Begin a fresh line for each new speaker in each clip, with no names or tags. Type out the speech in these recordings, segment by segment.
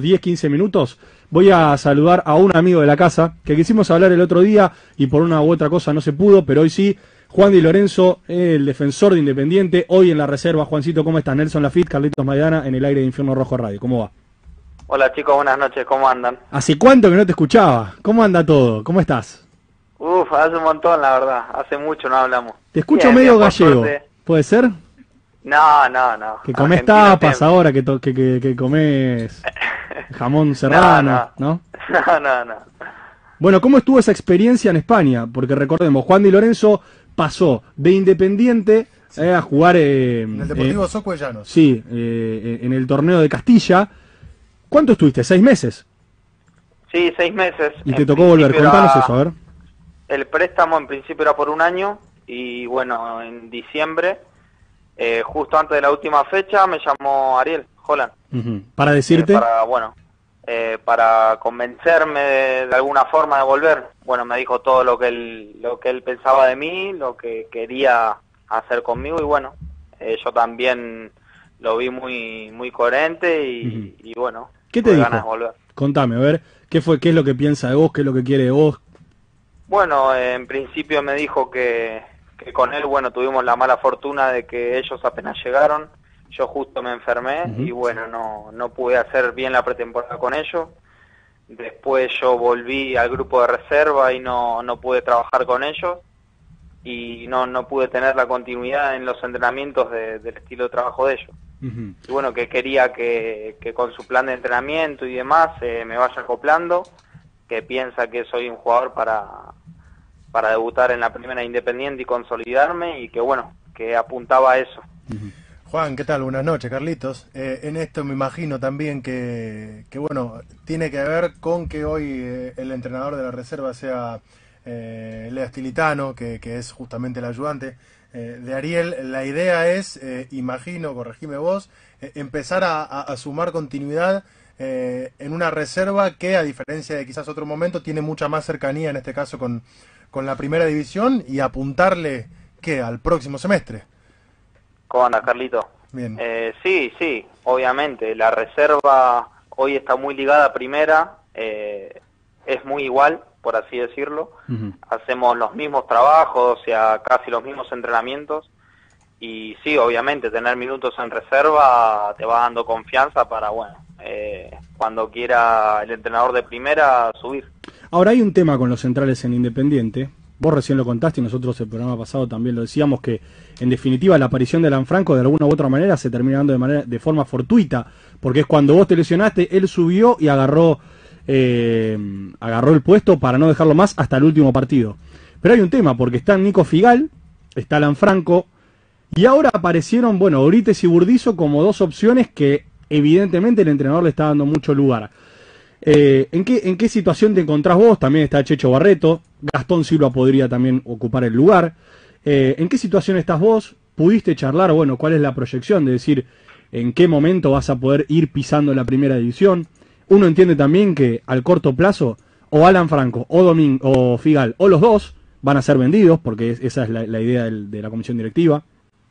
10-15 minutos voy a saludar a un amigo de la casa que quisimos hablar el otro día y por una u otra cosa no se pudo, pero hoy sí. Juan Di Lorenzo, el defensor de Independiente, hoy en la reserva. Juancito, ¿cómo estás? Nelson Lafitte, Carlitos Maidana, en el aire de Infierno Rojo Radio. ¿Cómo va?
Hola chicos, buenas noches, ¿cómo andan?
¿Hace cuánto que no te escuchaba? ¿Cómo anda todo? ¿Cómo estás?
Hace un montón, la verdad, hace mucho no hablamos.
Te escucho
bien,
medio
bien,
gallego,
suerte.
¿Puede ser?
No.
Que comés
Argentina
tapas
siempre.
ahora, que comés jamón serrano, ¿no?
No.
Bueno, ¿cómo estuvo esa experiencia en España? Porque recordemos, Juan Di Lorenzo pasó de Independiente a jugar
en el Deportivo Soco de Llanos.
Sí, en el torneo de Castilla. ¿Cuánto estuviste? ¿6 meses?
Sí, 6 meses.
Y te tocó volver. Contanos eso, a ver.
El préstamo en principio era por un año y bueno, en diciembre, justo antes de la última fecha, me llamó Ariel Holland.
Para decirte...
para convencerme de alguna forma de volver. Bueno, me dijo todo lo que él pensaba de mí, lo que quería hacer conmigo y bueno, yo también lo vi muy coherente y bueno,
¿qué te
tuve
dijo?
ganas de volver.
Contame, a ver, ¿qué es lo que piensa de vos? ¿Qué es lo que quiere de vos?
Bueno, en principio me dijo que con él, bueno, tuvimos la mala fortuna de que ellos apenas llegaron. Yo justo me enfermé y bueno, no pude hacer bien la pretemporada con ellos. Después yo volví al grupo de reserva y no pude trabajar con ellos. Y no pude tener la continuidad en los entrenamientos del estilo de trabajo de ellos. Y bueno, que quería que con su plan de entrenamiento y demás me vaya acoplando. Que piensa que soy un jugador para debutar en la primera Independiente y consolidarme. Y que bueno, que apuntaba a eso.
Juan, ¿qué tal? Buenas noches, Carlitos. En esto me imagino también que bueno, tiene que ver con que hoy el entrenador de la reserva sea Lea Stilitano, que es justamente el ayudante de Ariel. La idea es, imagino, corregime vos, empezar a sumar continuidad en una reserva que, a diferencia de quizás otro momento, tiene mucha más cercanía, en este caso con la primera división, y apuntarle, ¿qué?, al próximo semestre.
¿Cómo anda, Carlito?
Bien.
Sí, obviamente. La reserva hoy está muy ligada a primera, es muy igual, por así decirlo. Hacemos los mismos trabajos, o sea, casi los mismos entrenamientos. Y sí, obviamente, tener minutos en reserva te va dando confianza para, bueno, cuando quiera el entrenador de primera subir.
Ahora hay un tema con los centrales en Independiente. Vos recién lo contaste y nosotros el programa pasado también lo decíamos, que en definitiva la aparición de Alan Franco de alguna u otra manera se termina dando de forma fortuita, porque es cuando vos te lesionaste, él subió y agarró el puesto para no dejarlo más hasta el último partido. Pero hay un tema, porque está Nico Figal, está Alan Franco, y ahora aparecieron, bueno, Brites y Burdizo como dos opciones que evidentemente el entrenador le está dando mucho lugar. ¿En qué situación te encontrás vos? También está Checho Barreto, Gastón Silva podría también ocupar el lugar. ¿En qué situación estás vos? ¿Pudiste charlar, bueno, cuál es la proyección de decir en qué momento vas a poder ir pisando la primera división? Uno entiende también que al corto plazo o Alan Franco o Figal o los dos van a ser vendidos, porque esa es la idea de la comisión directiva.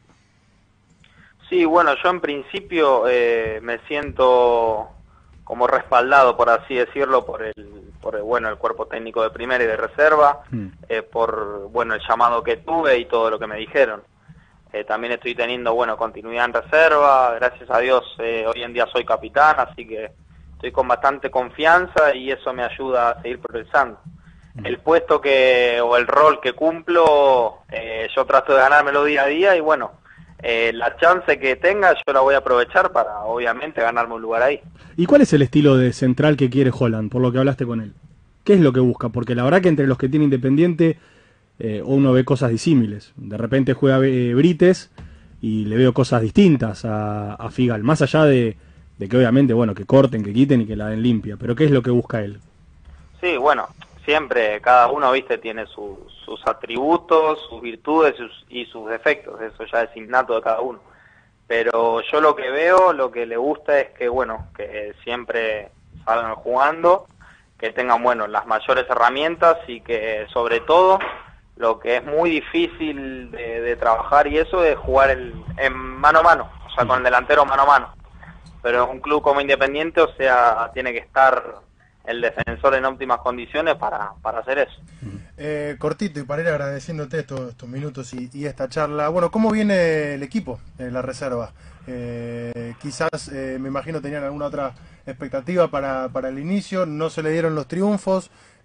Sí, bueno, yo en principio me siento como respaldado, por así decirlo, por el cuerpo técnico de primera y de reserva, por bueno, el llamado que tuve y todo lo que me dijeron. También estoy teniendo, bueno, continuidad en reserva, gracias a Dios hoy en día soy capitán, así que estoy con bastante confianza y eso me ayuda a seguir progresando. El puesto o el rol que cumplo, yo trato de ganármelo día a día y bueno, la chance que tenga yo la voy a aprovechar para obviamente ganarme un lugar ahí.
¿Y cuál es el estilo de central que quiere Holland, por lo que hablaste con él? ¿Qué es lo que busca? Porque la verdad que entre los que tiene Independiente uno ve cosas disímiles. De repente juega Brites y le veo cosas distintas a Figal, más allá de que obviamente, bueno, que corten, que quiten y que la den limpia. Pero ¿qué es lo que busca él?
Sí, bueno, siempre cada uno, viste, tiene sus atributos, sus virtudes y sus defectos, eso ya es innato de cada uno. Pero yo lo que veo, lo que le gusta es que, bueno, que siempre salgan jugando, que tengan, bueno, las mayores herramientas y que, sobre todo, lo que es muy difícil de trabajar y eso es jugar en mano a mano, o sea, con el delantero mano a mano. pero un club como Independiente, o sea, tiene que estar el defensor en óptimas condiciones para hacer eso.
Cortito, y para ir agradeciéndote estos minutos y esta charla, bueno, ¿cómo viene el equipo, la reserva? Quizás, me imagino, tenían alguna otra expectativa para el inicio, no se le dieron los triunfos,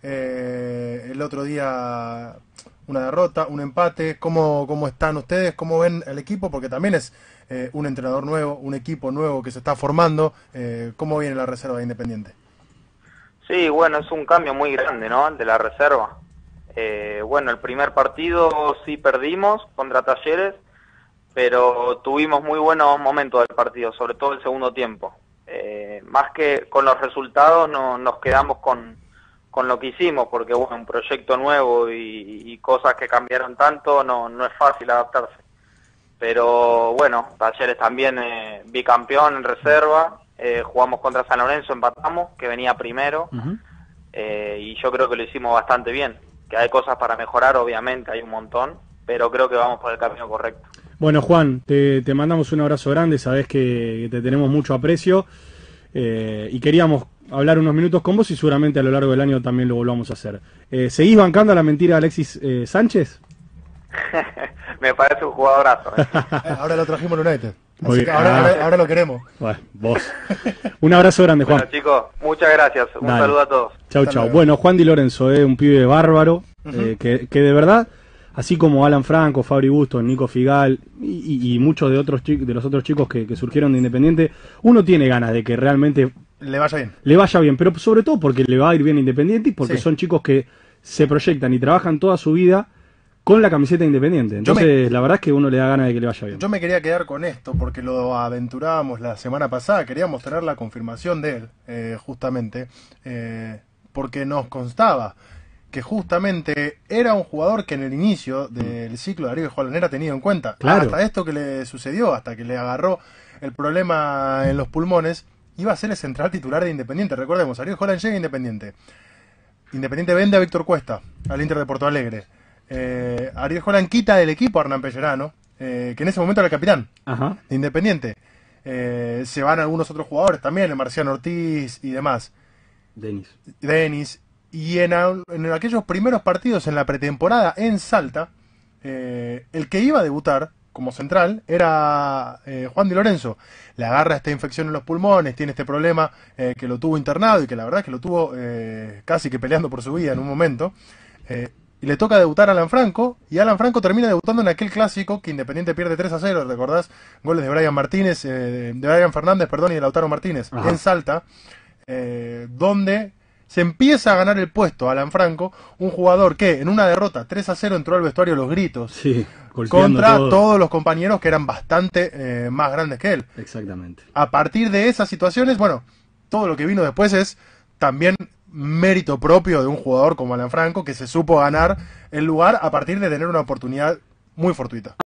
el otro día una derrota, un empate. ¿Cómo están ustedes? ¿Cómo ven el equipo? Porque también es un entrenador nuevo, un equipo nuevo que se está formando. ¿Cómo viene la reserva de Independiente?
Sí, bueno, es un cambio muy grande, ¿no? De la reserva. Bueno, el primer partido sí perdimos contra Talleres, pero tuvimos muy buenos momentos del partido, sobre todo el segundo tiempo. Más que con los resultados, nos quedamos con lo que hicimos, porque bueno, un proyecto nuevo y cosas que cambiaron tanto, no es fácil adaptarse. Pero bueno, Talleres también bicampeón en reserva, jugamos contra San Lorenzo, empatamos, que venía primero, y yo creo que lo hicimos bastante bien. Que hay cosas para mejorar, obviamente, hay un montón, pero creo que vamos por el camino correcto.
Bueno, Juan, te mandamos un abrazo grande, sabés que te tenemos mucho aprecio, y queríamos hablar unos minutos con vos y seguramente a lo largo del año también lo volvamos a hacer. ¿Seguís bancando la mentira de Alexis Sánchez?
Me parece un jugadorazo.
Ahora lo trajimos al United.
Muy
Así que
bien.
ahora lo queremos.
Bueno, vos. Un abrazo grande, Juan.
Bueno, chicos, muchas gracias. Un
Dale.
saludo a todos.
Chau,
Hasta
chau.
luego.
Bueno, Juan Di Lorenzo, un pibe bárbaro, que de verdad, así como Alan Franco, Fabri Bustos, Nico Figal y muchos de los otros chicos que surgieron de Independiente, uno tiene ganas de que realmente
Le vaya bien.
le vaya bien, pero sobre todo porque le va a ir bien a Independiente y porque
Sí.
son chicos que se proyectan y trabajan toda su vida con la camiseta de Independiente. Entonces, la verdad es que uno le da ganas de que le vaya bien.
Yo me quería quedar con esto porque lo aventurábamos la semana pasada, queríamos tener la confirmación de él, justamente, porque nos constaba que justamente era un jugador que en el inicio del ciclo de Ariel Holland era tenido en cuenta.
Claro.
Hasta esto que le sucedió, hasta que le agarró el problema en los pulmones, iba a ser el central titular de Independiente. Recordemos, Ariel Holland llega a Independiente. Independiente vende a Víctor Cuesta, al Inter de Porto Alegre. Ariel Holland quita del equipo a Hernán Pellerano, que en ese momento era el capitán
Ajá.
de Independiente. Se van algunos otros jugadores también, el Marciano Ortiz y demás. Denis. Y en aquellos primeros partidos en la pretemporada en Salta, el que iba a debutar como central era Juan Di Lorenzo. Le agarra esta infección en los pulmones, tiene este problema que lo tuvo internado y que la verdad es que lo tuvo casi que peleando por su vida en un momento. Y le toca debutar a Alan Franco, y Alan Franco termina debutando en aquel clásico que Independiente pierde 3-0, ¿recordás? Goles de Brian Martínez, de Brian Fernández, perdón, y de Lautaro Martínez,
Ajá.
en Salta, donde se empieza a ganar el puesto a Alan Franco, un jugador que en una derrota 3-0 entró al vestuario a los gritos,
Sí, golpeando
contra
todo.
todos los compañeros que eran bastante más grandes que él.
Exactamente.
A partir de esas situaciones, bueno, todo lo que vino después es también mérito propio de un jugador como Alan Franco, que se supo ganar el lugar a partir de tener una oportunidad muy fortuita.